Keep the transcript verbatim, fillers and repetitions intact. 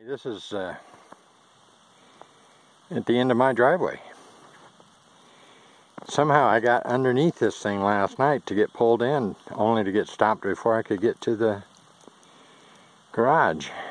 This is uh, at the end of my driveway. Somehow I got underneath this thing last night to get pulled in, only to get stopped before I could get to the garage.